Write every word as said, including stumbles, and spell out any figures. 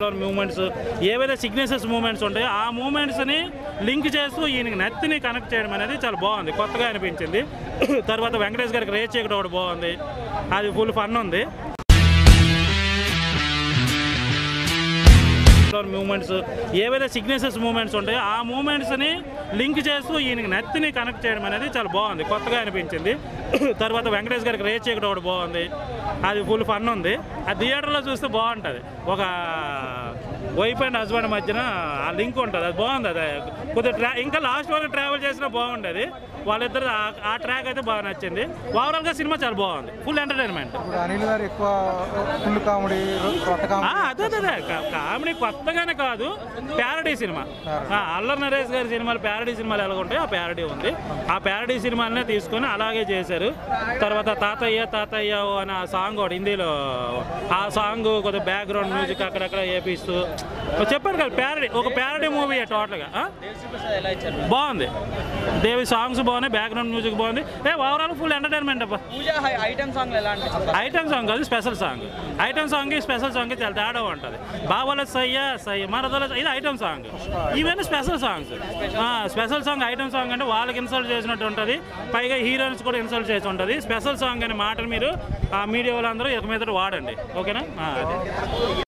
Moments ఏవైతే signatures moments ఉంటాయో ఆ మూమెంట్స్ని లింక్ చేస్తూ ఈయనకి నెత్తిని కనెక్ట్ చేయడం అనేది చాలా బాగుంది, కొత్తగా అనిపించింది. తర్వాత వెంకటేష్ గారికి రేస్ చేయడం ఒకటి బాగుంది, అది ఫుల్ ఫన్ ఉంది. మూమెంట్స్ ఏవైతే సిగ్నేచర్స్ మూమెంట్స్ ఉంటాయో ఆ మూమెంట్స్ని లింక్ చేస్తూ ఈయనకి నెత్తిని కనెక్ట్ చేయడం అనేది చాలా బాగుంది, కొత్తగా అనిపించింది. తర్వాత వెంకటేష్ గారికి రేస్ చేయడం ఒకటి బాగుంది, అది ఫుల్ ఫన్ ఉంది. ఆ థియేటర్లో చూస్తే బాగుంటుంది, ఒక వైఫ్ అండ్ హస్బెండ్ మధ్యన ఆ లింక్ ఉంటుంది, అది బాగుంది. అది కొద్దిగా ట్రా ఇంకా లాస్ట్ వరకు ట్రావెల్ చేసినా బాగుండేది. వాళ్ళిద్దరు ఆ ట్రాక్ అయితే బాగా నచ్చింది. ఓవరాల్గా సినిమా చాలా బాగుంది, ఫుల్ ఎంటర్టైన్మెంట్. అనిల్ గారు ఎక్కువ ఫుల్ కామెడీ, అదే అదే కామెడీ కొత్తగానే కాదు, ప్యారడీ సినిమా. అల్లరి నరేష్ గారి సినిమాలు ప్యారడీ సినిమాలు ఎలా ఉంటాయి, ఆ ప్యారడీ ఉంది. ఆ ప్యారడీ సినిమాలనే తీసుకొని అలాగే చేశారు. తర్వాత తాతయ్య తాతయ్య అనే సాంగ్ ఒకటి హిందీలో, ఆ సాంగ్ కొద్దిగా బ్యాక్గ్రౌండ్ మ్యూజిక్ అక్కడక్కడ వేపిస్తూ చెప్పాను కదా, ప్యారడీ, ఒక ప్యారడీ మూవీ టోటల్గా బాగుంది. దేవి సాంగ్స్ బాగున్నాయి, బ్యాక్గ్రౌండ్ మ్యూజిక్ బాగుంది. ఏ ఓవరాల్ ఫుల్ ఎంటర్టైన్మెంట్ అబ్బా. ఐటమ్ సాంగ్ కాదు, special song. Item song special song చాలా తేడా ఉంటుంది. బావల సయ్య సయ్య మరదల ఇది ఐటమ్ సాంగ్, ఇవన్నీ special songs. Special song item song అంటే వాళ్ళకి ఇన్సల్ట్ చేసినట్టు ఉంటుంది, పైగా హీరోయిన్స్ కూడా ఇన్సల్ట్ చేసి ఉంటుంది. స్పెషల్ సాంగ్ అనే మాటలు మీరు ఆ మీడియా వాళ్ళందరూ ఇక మీద వాడండి, ఓకేనా?